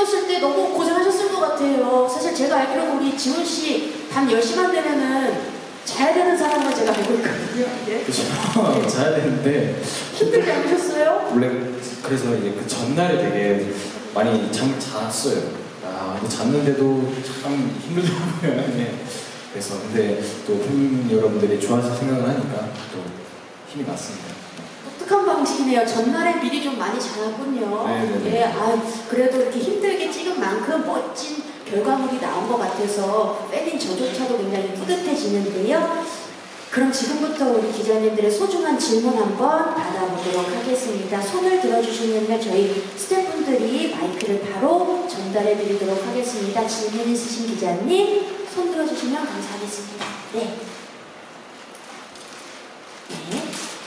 찍었을 때 너무 고생하셨을 것 같아요. 사실 제가 알기로는 우리 지훈 씨 밤 10시만 되면은 자야 되는 사람만 제가 알고 있거든요. 네. 그렇죠. 네. 자야 되는데 힘들지 않으셨어요? 원래 그래서 이제 그 전날에 되게 많이 잠을 잤어요. 아, 근데 잤는데도 참 힘들더라고요. 네. 그래서 근데 또 팬 여러분들이 좋아하실 생각을 하니까 또 힘이 났습니다. 독특한 방식이네요. 전날에 미리 좀 많이 자놨군요. 예, 아, 그래도 이렇게 힘들게 찍은 만큼 멋진 결과물이 나온 것 같아서 팬인 저조차도 굉장히 뿌듯해지는데요. 그럼 지금부터 우리 기자님들의 소중한 질문 한번 받아보도록 하겠습니다. 손을 들어주시면 저희 스태프분들이 마이크를 바로 전달해 드리도록 하겠습니다. 질문 있으신 기자님 손 들어주시면 감사하겠습니다. 네. 네.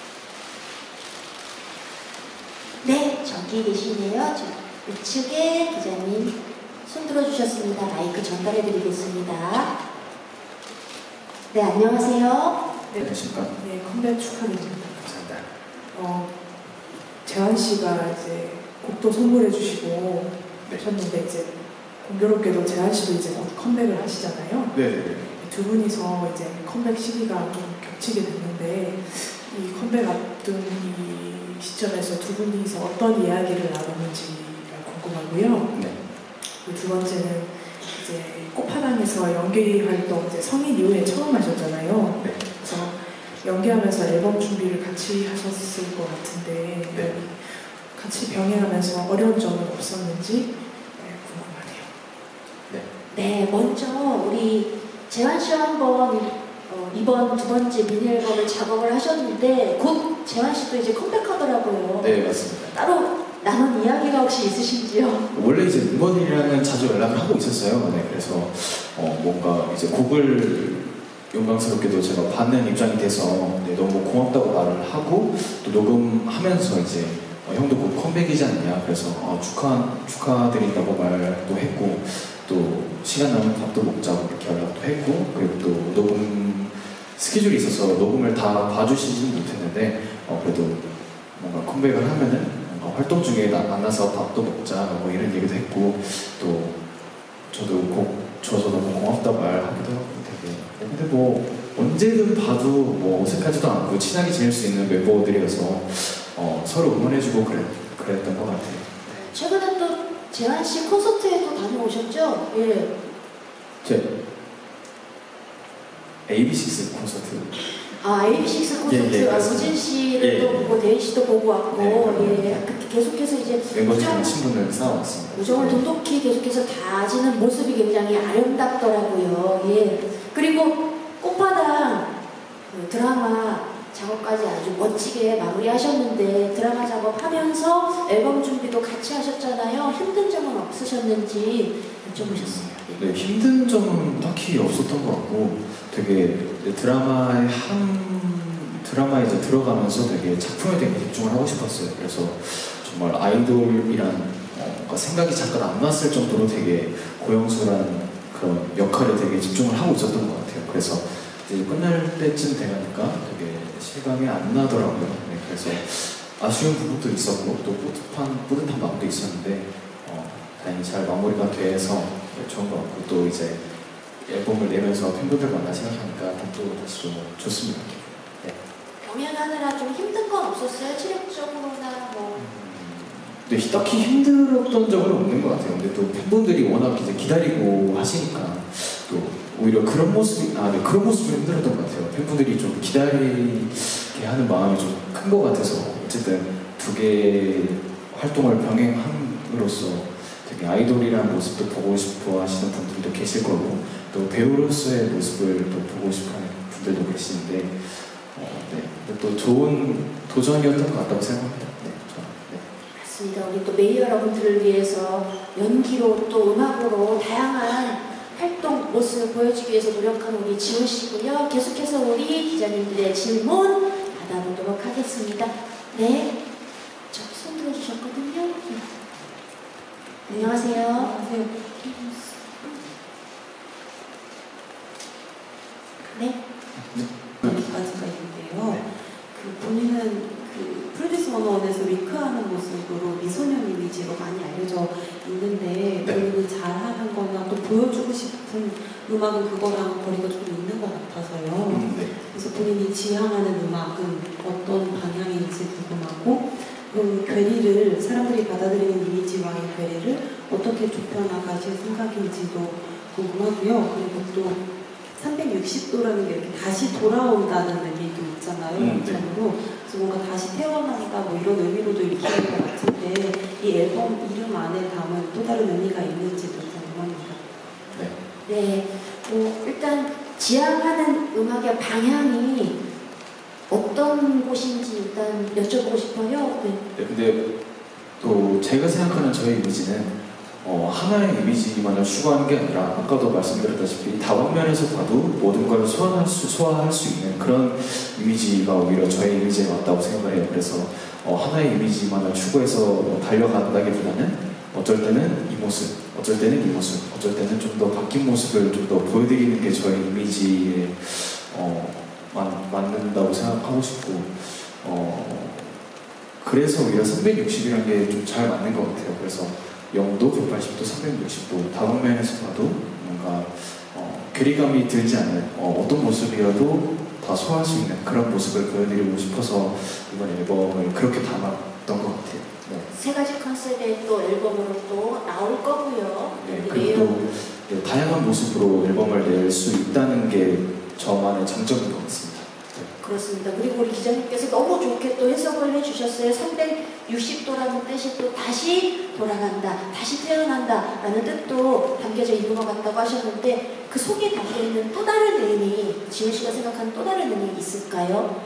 네, 저기 계시네요. 저 우측에 기자님 손 들어주셨습니다. 마이크 전달해 드리겠습니다. 네, 안녕하세요. 네, 안녕하십니까? 네, 컴백 축하드립니다. 감사합니다. 재환 씨가 이제 곡도 선물해 주시고 하셨는데 이제 공교롭게도 재환 씨도 이제 컴백을 하시잖아요. 네. 두 분이서 이제 컴백 시기가 좀 겹치게 됐는데 이 컴백 앞둔 이 시점에서 두 분이서 어떤 이야기를 나누는지가 궁금하고요. 네. 두 번째는 이제 꽃파당에서 연기 활동 이제 성인 이후에 처음 하셨잖아요. 네. 그래서 연기하면서 앨범 준비를 같이 하셨을 것 같은데 네. 같이 병행하면서 어려운 점은 없었는지 궁금하네요. 네. 네, 먼저 우리 재환 씨와 한번 이번 두 번째 미니 앨범을 작업을 하셨는데 곧 재환 씨도 이제 컴백하더라고요. 네, 맞습니다. 따로 나눈 이야기가 혹시 있으신지요? 원래 이제 멤버들이랑은 자주 연락을 하고 있었어요. 네, 그래서 뭔가 이제 곡을 영광스럽게도 제가 받는 입장이 돼서 네, 너무 고맙다고 말을 하고 또 녹음하면서 이제 형도 곧 컴백이지 않냐 그래서 축하드린다고 말도 했고 또 시간 나면 밥도 먹자고 이렇게 연락도 했고 그리고 또 녹음 스케줄이 있어서 녹음을 다 봐주시지는 못했는데 그래도 뭔가 컴백을 하면은 활동 중에 만나서 밥도 먹자 뭐 이런 얘기도 했고 또 저도 곡 줘서 너무 고맙다고 말하기도 하고 되게 근데 뭐 언제든 봐도 뭐 어색하지도 않고 친하게 지낼 수 있는 멤버들이어서 서로 응원해주고 그랬던 것 같아요. 최근에 또 재환 씨 콘서트에도 다녀오셨죠? 예. 제 AB6 콘서트. AB6 콘서트. 우진 씨를 또 보고 대희 씨도 보고 왔고 그렇게 계속해서 이제 멤버들이랑 친분을 쌓아왔습니다. 우정을 돈독히 계속해서 다지는 모습이 굉장히 아름답더라고요. 예. 그리고 꽃파당 드라마 작업까지 아주 멋지게 마무리하셨는데 드라마 작업하면서 앨범 준비도 같이 하셨잖아요. 힘든 점은 없으셨는지 여쭤보셨어요. 네, 힘든 점은 딱히 없었던 것 같고 되게 드라마에 이제 들어가면서 되게 작품에 되게 집중을 하고 싶었어요. 그래서 정말 아이돌이란 생각이 잠깐 안 났을 정도로 되게 고영수란 그런 역할에 되게 집중을 하고 있었던 것 같아요. 그래서 이제 끝날 때쯤 되니까 되게 실감이 안 나더라고요. 네, 그래서 아쉬운 부분도 있었고 또 뿌듯한 마음도 있었는데 다행히 잘 마무리가 돼서 좋은 것 같고 또 이제 앨범을 내면서 팬분들 만나 생각하니까 또 다시 좀 좋습니다. 네. 공연하느라 좀 힘든 건 없었어요? 체력적으로나 뭐? 네, 딱히 힘들었던 적은 없는 것 같아요. 근데 또 팬분들이 워낙 이제 기다리고 하시니까 또 오히려 그런 모습이 그런 모습이 힘들었던 것 같아요. 팬분들이 좀 기다리게 하는 마음이 좀 큰 것 같아서 어쨌든 두 개의 활동을 병행함으로써 되게 아이돌이라는 모습도 보고 싶어 하시는 분들도 계실 거고 또 배우로서의 모습을 또 보고 싶어 하는 분들도 계시는데 네, 또 좋은 도전이었던 것 같다고 생각합니다. 네, 맞습니다. 우리 또 메이 여러분들을 위해서 연기로 또 음악으로 다양한 활동 모습 보여주기 위해서 노력한 우리 지훈 씨고요. 계속해서 우리 기자님들의 질문 받아보도록 하겠습니다. 네, 저기 손 들어주셨거든요. 안녕하세요. 안녕하세요. 네. 여기까지가 있는데요. 그 본인은 그 프로듀스 101에서 위크와 연습하는 모습으로 미소년 이미지로 많이 알려져 있는데 네. 본인이 잘하는 거나 또 보여주고 싶은 음악은 그거랑 거리가 좀 있는 것 같아서요. 네. 그래서 본인이 지향하는 음악은 어떤 방향인지 궁금하고 그 괴리를 사람들이 받아들이는 이미지와의 괴리를 어떻게 좁혀나가실 생각인지도 궁금하고요. 그리고 또 360도라는 게 이렇게 다시 돌아온다는 의미도 있잖아요. 네. 영상으로. 그래서 뭔가 다시 태어난다 뭐 이런 의미로도 읽히는 것 같은데 이 앨범 이름 안에 담은 또 다른 의미가 있는지도 궁금합니다. 네. 네, 일단 지향하는 음악의 방향이 어떤 곳인지 일단 여쭤보고 싶어요. 네. 네, 근데 또 제가 생각하는 저의 이미지는 하나의 이미지만을 추구하는 게 아니라 아까도 말씀드렸다시피 다방면에서 봐도 모든 걸 소화할 수 있는 그런 이미지가 오히려 저의 이미지에 맞다고 생각을 해요. 그래서 하나의 이미지만을 추구해서 달려간다기보다는 어쩔 때는 이 모습, 어쩔 때는 이 모습, 어쩔 때는 좀 더 바뀐 모습을 좀 더 보여드리는 게 저의 이미지에 맞는다고 생각하고 싶고 그래서 오히려 360이라는 게 좀 잘 맞는 것 같아요. 그래서 0도, 180도, 360도 다방면에서 봐도 뭔가 괴리감이 들지 않는 어떤 모습이라도 다 소화할 수 있는 그런 모습을 보여드리고 싶어서 이번 앨범을 그렇게 담았던 것 같아요. 네. 세 가지 컨셉의 또 앨범으로 또 나올 거고요. 네, 그리고 또 다양한 모습으로 앨범을 낼 수 있다는 게 저만의 장점인 것 같습니다. 그렇습니다. 그리고 우리 기자님께서 너무 좋게 또 해석을 해주셨어요. 360도라는 뜻이 또 다시 돌아간다, 다시 태어난다 라는 뜻도 담겨져 있는 것 같다고 하셨는데 그 속에 담겨있는 또 다른 의미, 지훈 씨가 생각하는 또 다른 의미 있을까요?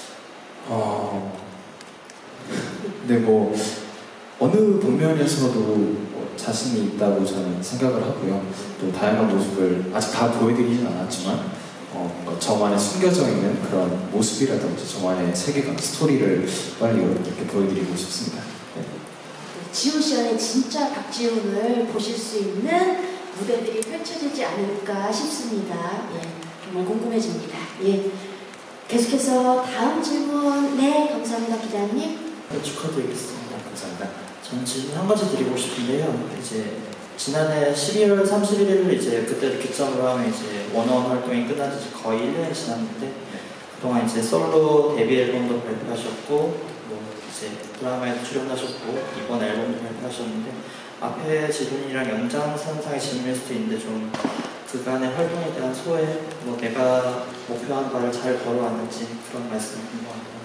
근데 뭐 어느 방면에서도 자신이 있다고 저는 생각을 하고요. 또 다양한 모습을 아직 다 보여드리진 않았지만 뭔가 저만의 숨겨져 있는 그런 모습이라든지 저만의 세계관, 스토리를 빨리 이렇게 보여드리고 싶습니다. 네. 지훈 씨 안에 진짜 박지훈을 보실 수 있는 무대들이 펼쳐지지 않을까 싶습니다. 예, 정말 궁금해집니다. 예, 계속해서 다음 질문. 네, 감사합니다, 기자님. 네, 축하드리겠습니다. 감사합니다. 전 질문 한 가지 드리고 싶은데요. 이제 지난해 12월 31일 이제 그때를 기점으로 하면 이제 원어원 활동이 끝난 지 거의 1년이 지났는데 그동안 이제 솔로 데뷔 앨범도 발표하셨고 뭐 이제 드라마에도 출연하셨고 이번 앨범도 발표하셨는데 앞에 질문이랑 연장선상의 질문일 수도 있는데 좀 그간의 활동에 대한 소회, 뭐 내가 목표한 바를 잘 걸어왔는지 그런 말씀 궁금합니다.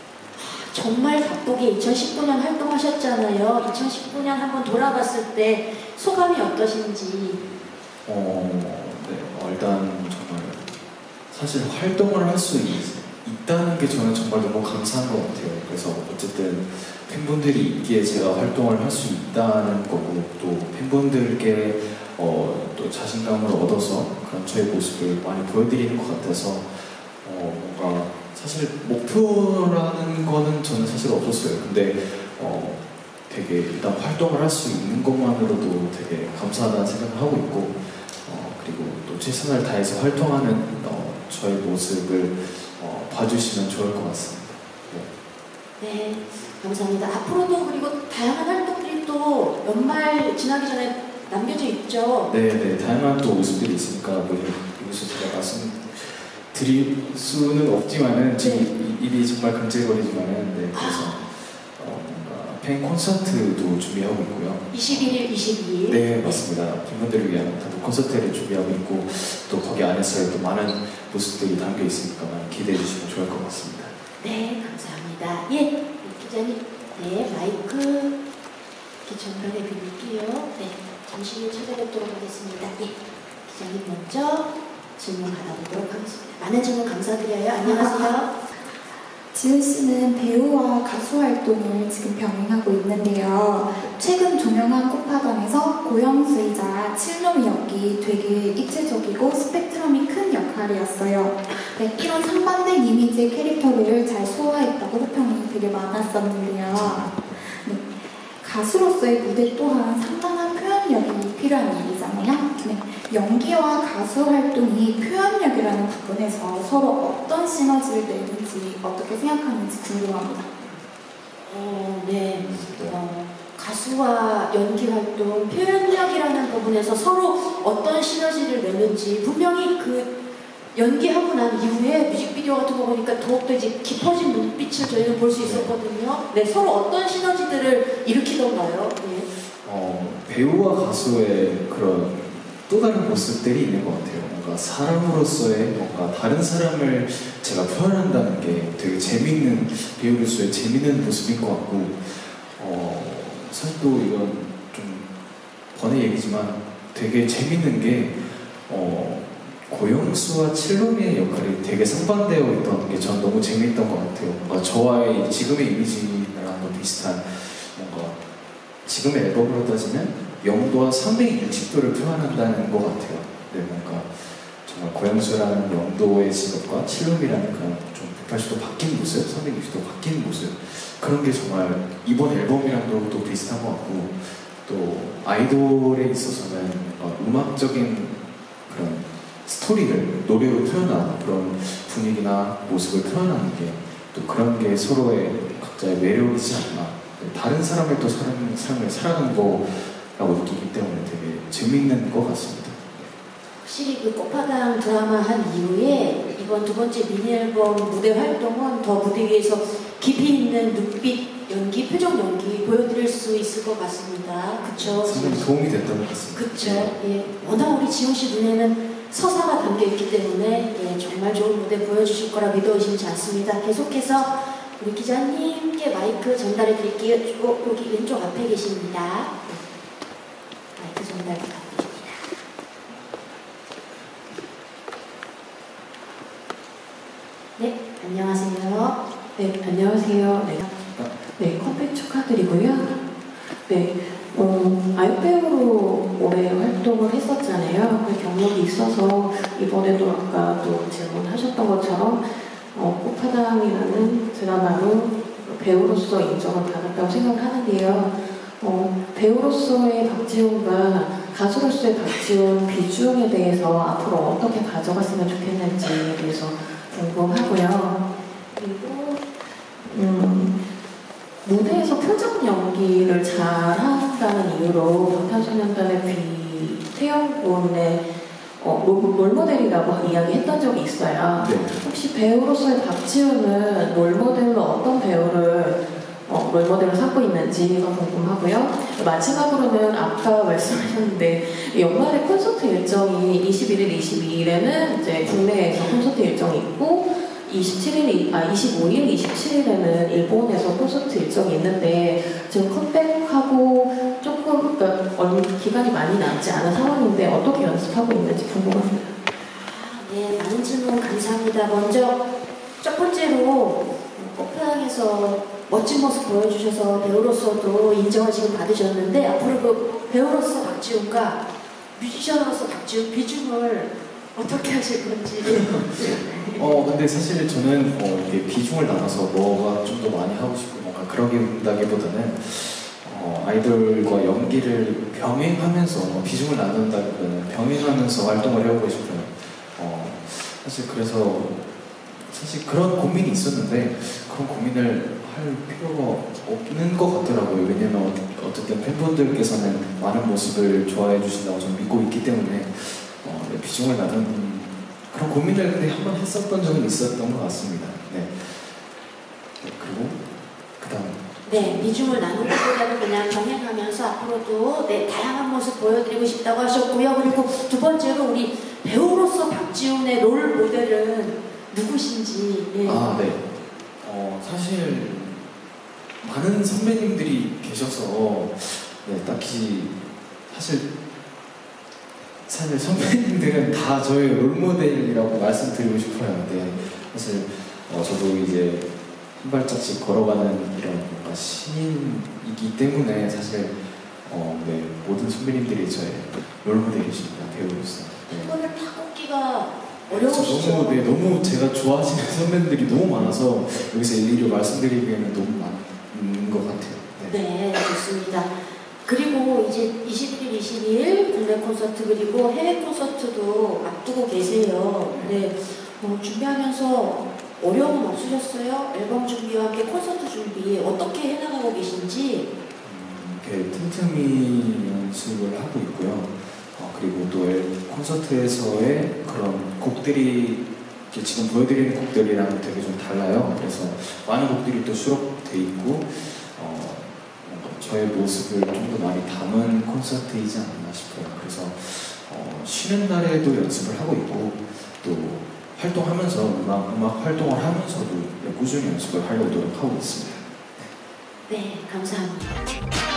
정말 바쁘게 2019년 활동하셨잖아요. 2019년 한번 돌아봤을 때 소감이 어떠신지. 네, 일단 정말 사실 활동을 할 수 있다는 게 저는 정말 너무 감사한 것 같아요. 그래서 어쨌든 팬분들이 있기에 제가 활동을 할 수 있다는 거고 또 팬분들께 또 자신감을 얻어서 그런 저의 모습을 많이 보여드리는 것 같아서 뭔가 사실 목표라는 거는 저는 사실 없었어요. 근데 되게 일단 활동을 할 수 있는 것만으로도 되게 감사하다는 생각을 하고 있고 그리고 또 최선을 다해서 활동하는 저의 모습을 봐주시면 좋을 것 같습니다. 네, 감사합니다. 앞으로도 그리고 다양한 활동들이 또 연말 지나기 전에 남겨져 있죠. 네, 다양한 또 모습들이 있으니까 뭐 여기서 제가 말씀드릴 수는 없지만은 지금 입이 정말 금질거리지만은 네, 그래서 뭔가 팬 콘서트도 준비하고 있고요. 21일, 22일. 네, 맞습니다. 팬분들을 위한 콘서트를 준비하고 있고 또 거기 안에서 또 많은 모습들이 담겨 있으니까 많이 기대해 주시면 좋을 것 같습니다. 네, 감사합니다. 예, 기자님, 네, 마이크 이렇게 전달해 드릴게요. 네, 잠시 후에 찾아뵙도록 하겠습니다. 예, 기자님 먼저 질문 받아보도록 하겠습니다. 많은 질문 감사드려요. 안녕하세요. 지훈 씨는 배우와 가수 활동을 지금 병행하고 있는데요. 최근 종영한 꽃파전에서 고영수이자 칠놈 역이 되게 입체적이고 스펙트럼이 큰 역할이었어요. 네, 이런 상반된 이미지의 캐릭터를 잘 소화했다고 호평이 되게 많았었는데요. 네, 가수로서의 무대 또한 상당한 표현력이 필요한 일이잖아요. 네, 연기와 가수 활동이 표현력이라는 부분에서 서로 어떤 시너지를 내는지 어떻게 생각하는지 궁금합니다. 네. 가수와 연기 활동, 표현력이라는 부분에서 서로 어떤 시너지를 내는지 분명히 그 연기하고 난 이후에 뮤직비디오 같은 거 보니까 더욱더 이제 깊어진 눈빛을 저희는 볼 수 있었거든요. 네, 서로 어떤 시너지들을 일으키던가요? 네. 배우와 가수의 그런 또 다른 모습들이 있는 것 같아요. 뭔가 사람으로서의 뭔가 다른 사람을 제가 표현한다는 게 되게 재밌는, 배우로서의 재밌는 모습인 것 같고, 사실 또 이건 좀 번외 얘기지만 되게 재밌는 게 고영수와 칠로미의 역할이 되게 상반되어 있던 게 전 너무 재미있던 것 같아요. 뭔가 저와의 지금의 이미지랑 비슷한, 뭔가 지금의 앨범으로 따지면 영도와 360도를 표현한다는 것 같아요. 네, 뭔가 정말 고영수라는 영도의 직업과 칠로미라는 그런 좀 180도 바뀐 모습, 360도 바뀐 모습, 그런 게 정말 이번 앨범이랑도 또 비슷한 것 같고, 또 아이돌에 있어서는 음악적인 그런 스토리를 노래로 표현하는 그런 분위기나 모습을 표현하는 게 또 그런 게 서로의 각자의 매력이지 않나, 다른 사람을 또 삶을 살아가는 거라고 느끼기 때문에 되게 재밌는 것 같습니다. 확실히 그 꽃파당 드라마 한 이후에 이번 두 번째 미니 앨범 무대 활동은 더 무대 위에서 깊이 있는 눈빛 연기, 표정 연기 보여드릴 수 있을 것 같습니다. 그쵸? 상당히 도움이 됐던 것 같습니다. 그쵸? 예. 워낙 우리 지훈 씨 눈에는 서사가 담겨있기 때문에 예, 정말 좋은 무대 보여주실 거라 믿어 의심치 않습니다. 계속해서 우리 기자님께 마이크 전달해 드릴게요. 여기 왼쪽 앞에 계십니다. 마이크 전달 부탁드립니다. 네, 안녕하세요. 네, 안녕하세요. 네, 컴백 축하드리고요. 네, 아이배우로 올해 활동을 했었잖아요. 그 경력이 있어서 이번에도 아까 또 질문하셨던 것처럼 꽃파당이라는 드라마로 배우로서 인정을 받았다고 생각을 하는데요. 배우로서의 박지훈과 가수로서의 박지훈 비중에 대해서 앞으로 어떻게 가져갔으면 좋겠는지에 대해서 궁금하고요. 그리고 무대에서 표정 연기를 잘한다는 이유로 방탄소년단의 태영 군의 롤모델이라고 이야기했던 적이 있어요. 네. 혹시 배우로서의 박지훈은 롤모델로 어떤 배우를 롤모델로 삼고 있는지가 궁금하고요. 마지막으로는 아까 말씀하셨는데 연말에 콘서트 일정이 21일, 22일에는 이제 국내에서 콘서트 일정이 있고 25일, 27일에는 일본에서 콘서트 일정이 있는데 지금 컴백하고 조금 기간이 많이 남지 않은 상황인데 어떻게 연습하고 있는지 궁금합니다. 네, 많은 질문 감사합니다. 먼저 첫 번째로 꽃파당에서 멋진 모습 보여주셔서 배우로서도 인정을 지금 받으셨는데 앞으로 그 배우로서 박지훈과 뮤지션으로서 박지훈 비중을 어떻게 하실 건지. 근데 사실 저는 이렇게 비중을 나눠서 뭐가 좀 더 많이 하고 싶고 뭔가 그러기보다는 아이돌과 연기를 병행하면서 비중을 나눈다기보다는 병행하면서 활동을 해보고 싶어요. 사실 그래서 그런 고민이 있었는데 그런 고민을 할 필요가 없는 것 같더라고요. 왜냐면 어쨌든 팬분들께서는 많은 모습을 좋아해 주신다고 저는 믿고 있기 때문에 비중을 나눈 그런 고민을 근데 한번 했었던 적은 있었던 것 같습니다. 네. 그리고 그다음. 네, 비중을 나누는 것보다는 그냥 병행하면서 앞으로도 다양한 모습 보여드리고 싶다고 하셨고요. 그리고 두 번째로 우리 배우로서 박지훈의 롤 모델은 누구신지. 네. 네. 사실 많은 선배님들이 계셔서 딱히 사실 선배님들은 다 저의 롤모델이라고 말씀드리고 싶어요. 네. 사실 저도 이제 한 발짝씩 걸어가는 이런 뭔가 신인이기 때문에 사실 모든 선배님들이 저의 롤모델이십니다. 배우로서. 그거를 다 꼽기가 어려우시죠? 너무 제가 좋아하시는 선배님들이 너무 많아서 여기서 일일이 말씀드리기에는 너무 많은 것 같아요. 네, 좋습니다. 그리고 이제 21일, 22일 국내 콘서트 그리고 해외 콘서트도 앞두고 계세요. 네, 준비하면서 어려움은 없으셨어요? 앨범 준비와 함께 콘서트 준비 어떻게 해나가고 계신지? 이렇게 틈틈이 연습을 하고 있고요. 그리고 또 콘서트에서의 그런 곡들이 지금 보여드리는 곡들이랑 되게 좀 달라요. 그래서 많은 곡들이 또 수록돼 있고 저의 모습을 좀 더 많이 담은 콘서트이지 않나 싶어요. 그래서 쉬는 날에도 연습을 하고 있고 또 활동하면서 음악 활동을 하면서도 꾸준히 연습을 하려고 노력하고 있습니다. 네, 감사합니다.